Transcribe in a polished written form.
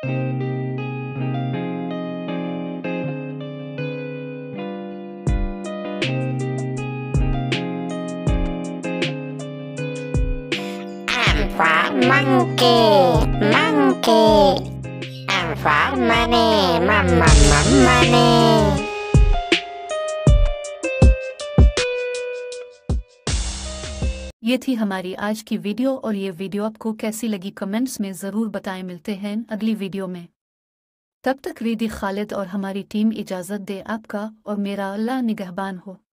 M for monkey, monkey. M for money, money. ये थी हमारी आज की वीडियो और ये वीडियो आपको कैसी लगी कमेंट्स में ज़रूर बताएं। मिलते हैं अगली वीडियो में। तब तक रीदी खालिद और हमारी टीम इजाज़त दे आपका और मेरा अल्लाह निगहबान हो।